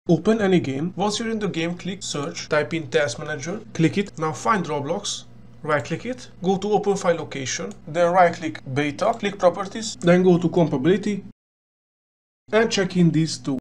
Open any game. Once you're in the game, click search, type in task manager, click it. Now find Roblox, right click it, go to open file location, then right click beta, click properties, then go to compatibility and check in these two.